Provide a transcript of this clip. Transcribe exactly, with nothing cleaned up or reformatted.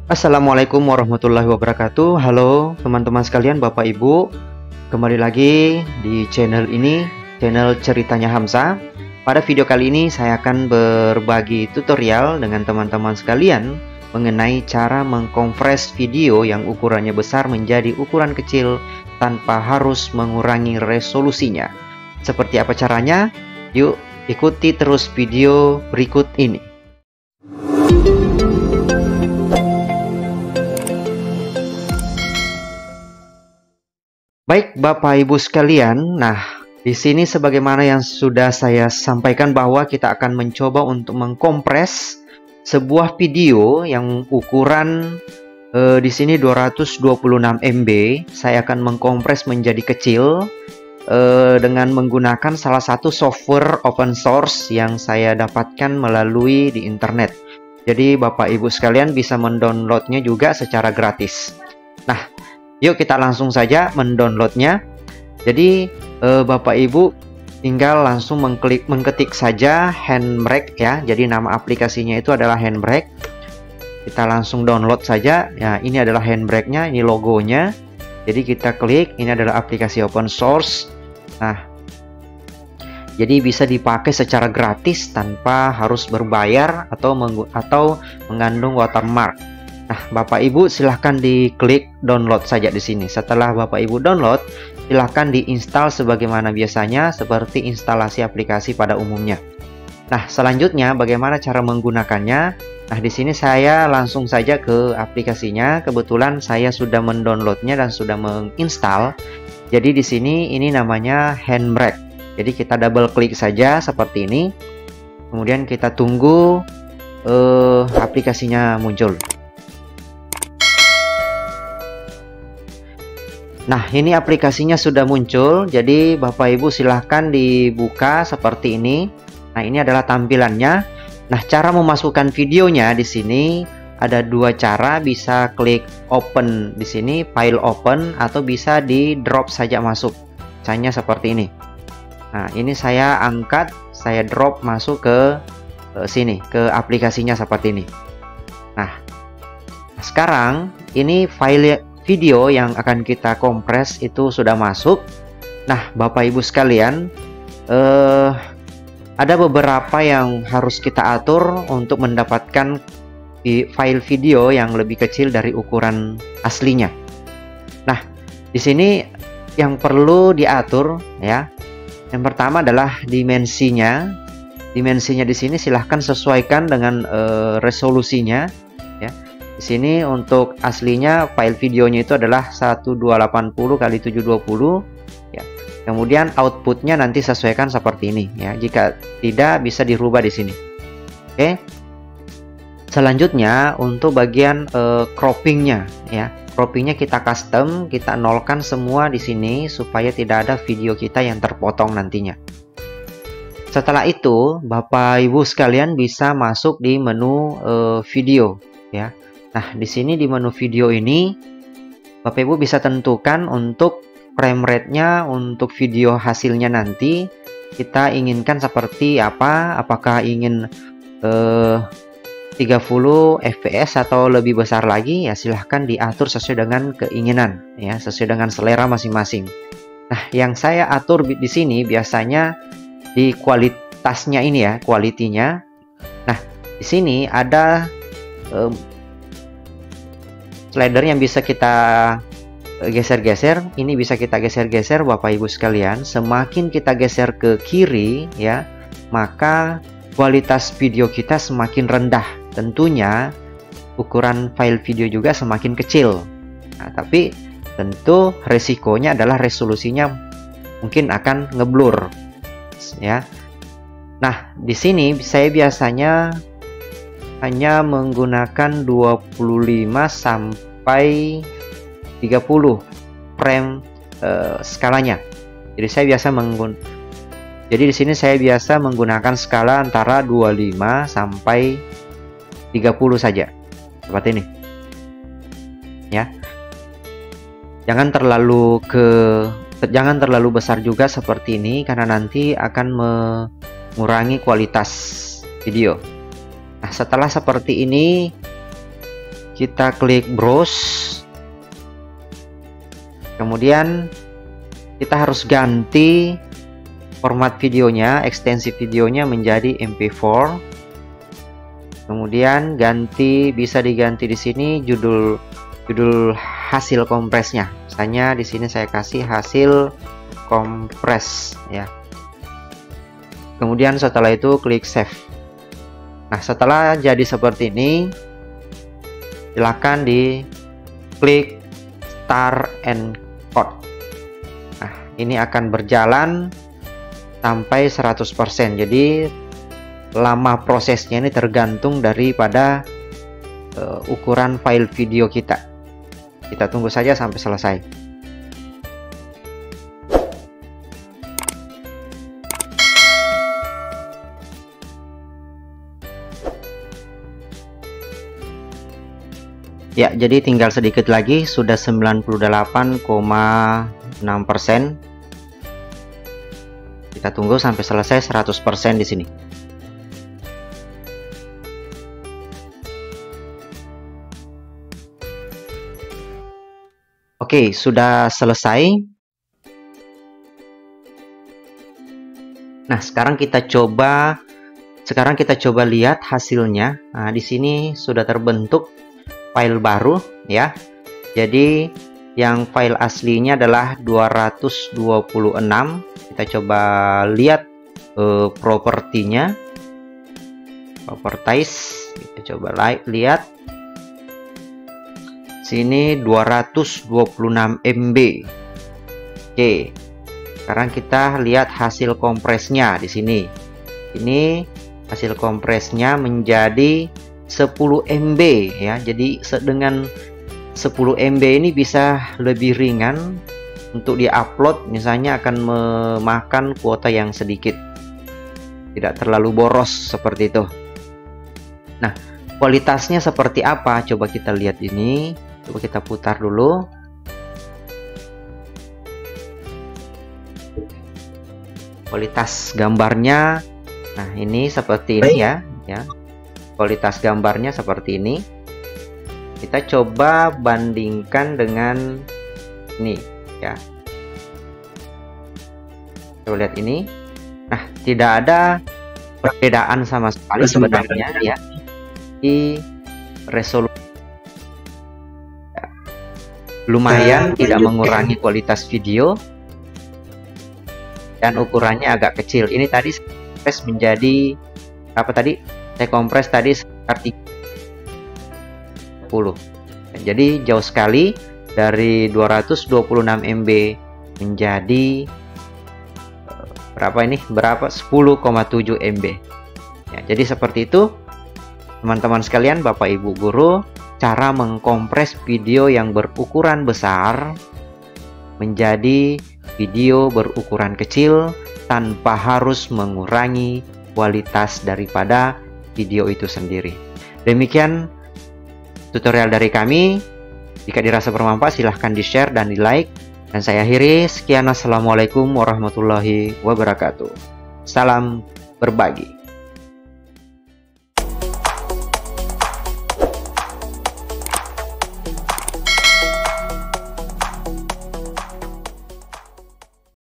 Assalamualaikum warahmatullahi wabarakatuh. Halo teman-teman sekalian, Bapak Ibu. Kembali lagi di channel ini, channel Ceritanya Hamzah. Pada video kali ini saya akan berbagi tutorial dengan teman-teman sekalian mengenai cara mengkompres video yang ukurannya besar menjadi ukuran kecil tanpa harus mengurangi resolusinya. Seperti apa caranya? Yuk ikuti terus video berikut ini. Baik Bapak Ibu sekalian, nah di sini sebagaimana yang sudah saya sampaikan bahwa kita akan mencoba untuk mengkompres sebuah video yang ukuran eh, di sini dua ratus dua puluh enam M B. Saya akan mengkompres menjadi kecil eh, dengan menggunakan salah satu software open source yang saya dapatkan melalui di internet. Jadi Bapak Ibu sekalian bisa mendownloadnya juga secara gratis. Nah, yuk kita langsung saja mendownloadnya. Jadi eh, Bapak Ibu tinggal langsung mengklik mengketik saja Handbrake ya. Jadi nama aplikasinya itu adalah Handbrake. Kita langsung download saja. Ya, ini adalah Handbrake-nya, ini logonya. Jadi kita klik, ini adalah aplikasi open source. Nah, jadi bisa dipakai secara gratis tanpa harus berbayar atau meng atau mengandung watermark. Nah, Bapak Ibu silahkan diklik download saja di sini. Setelah Bapak Ibu download, silahkan diinstal sebagaimana biasanya seperti instalasi aplikasi pada umumnya. Nah, selanjutnya bagaimana cara menggunakannya? Nah, di sini saya langsung saja ke aplikasinya. Kebetulan saya sudah mendownloadnya dan sudah menginstal. Jadi di sini ini namanya Handbrake. Jadi kita double klik saja seperti ini. Kemudian kita tunggu eh, aplikasinya muncul. Nah, ini aplikasinya sudah muncul. Jadi Bapak Ibu silahkan dibuka seperti ini. Nah, ini adalah tampilannya. Nah, cara memasukkan videonya di sini ada dua cara. Bisa klik open di sini, file open, atau bisa di drop saja masuk. Caranya seperti ini. Nah, ini saya angkat, saya drop masuk ke, ke sini, ke aplikasinya seperti ini. Nah, sekarang ini file video yang akan kita kompres itu sudah masuk. Nah, Bapak Ibu sekalian, eh, ada beberapa yang harus kita atur untuk mendapatkan file video yang lebih kecil dari ukuran aslinya. Nah, di sini yang perlu diatur ya. Yang pertama adalah dimensinya. Dimensinya di sini silahkan sesuaikan dengan eh, resolusinya ya. Di sini untuk aslinya file videonya itu adalah seribu dua ratus delapan puluh kali tujuh ratus dua puluh ya. Kemudian outputnya nanti sesuaikan seperti ini ya. Jika tidak bisa dirubah di sini. Oke. Selanjutnya untuk bagian eh, croppingnya ya. Croppingnya kita custom, kita nolkan semua di sini supaya tidak ada video kita yang terpotong nantinya. Setelah itu, Bapak Ibu sekalian bisa masuk di menu eh, video ya. Nah, di sini di menu video ini Bapak Ibu bisa tentukan untuk frame rate-nya untuk video hasilnya nanti kita inginkan seperti apa, apakah ingin eh, tiga puluh F P S atau lebih besar lagi ya, silahkan diatur sesuai dengan keinginan ya, sesuai dengan selera masing-masing. Nah, yang saya atur di sini biasanya di kualitasnya ini ya, kualitinya. Nah, di sini ada eh, slider yang bisa kita geser-geser. Ini bisa kita geser-geser Bapak Ibu sekalian. Semakin kita geser ke kiri ya, maka kualitas video kita semakin rendah. Tentunya ukuran file video juga semakin kecil. Nah, tapi tentu resikonya adalah resolusinya mungkin akan ngeblur ya. Nah, di sini saya biasanya hanya menggunakan dua puluh lima sampai tiga puluh frame eh, skalanya. Jadi saya biasa menggun Jadi di sini saya biasa menggunakan skala antara dua puluh lima sampai tiga puluh saja. Seperti ini. Ya. Jangan terlalu ke jangan terlalu besar juga seperti ini karena nanti akan mengurangi kualitas video. Nah, setelah seperti ini kita klik browse. Kemudian kita harus ganti format videonya, ekstensi videonya menjadi M P four. Kemudian ganti, bisa diganti di sini judul judul hasil kompresnya. Misalnya di sini saya kasih hasil kompres ya. Kemudian setelah itu klik save. Nah, setelah jadi seperti ini, silakan di klik start and code. Nah, ini akan berjalan sampai seratus persen. Jadi lama prosesnya ini tergantung daripada uh, ukuran file video kita. Kita tunggu saja sampai selesai. Ya, jadi tinggal sedikit lagi, sudah sembilan puluh delapan koma enam persen. Kita tunggu sampai selesai seratus persen di sini. Oke, sudah selesai. Nah, sekarang kita coba sekarang kita coba lihat hasilnya. Nah, di sini sudah terbentuk file baru ya. Jadi yang file aslinya adalah dua ratus dua puluh enam. Kita coba lihat eh, propertinya. Properties. Kita coba lihat. Sini dua ratus dua puluh enam M B. Oke. Sekarang kita lihat hasil kompresnya di sini. Ini hasil kompresnya menjadi sepuluh M B ya. Jadi dengan sepuluh M B ini bisa lebih ringan untuk di-upload, misalnya akan memakan kuota yang sedikit. Tidak terlalu boros seperti itu. Nah, kualitasnya seperti apa? Coba kita lihat ini. Coba kita putar dulu. Kualitas gambarnya, nah ini seperti ini ya, ya. Kualitas gambarnya seperti ini. Kita coba bandingkan dengan ini, ya. Coba lihat ini. Nah, tidak ada perbedaan sama sekali sebenarnya ya di resolusi. Lumayan tidak mengurangi kualitas video dan ukurannya agak kecil. Ini tadi kompres menjadi apa tadi? Saya kompres tadi sekitar tiga puluh. Jadi jauh sekali dari dua ratus dua puluh enam M B menjadi berapa ini? Berapa? sepuluh koma tujuh M B. Ya, jadi seperti itu teman-teman sekalian, Bapak Ibu guru, cara mengkompres video yang berukuran besar menjadi video berukuran kecil tanpa harus mengurangi kualitas daripada video itu sendiri. Demikian tutorial dari kami. Jika dirasa bermanfaat, silahkan di-share dan di-like. Dan saya akhiri. Sekian, assalamualaikum warahmatullahi wabarakatuh. Salam berbagi.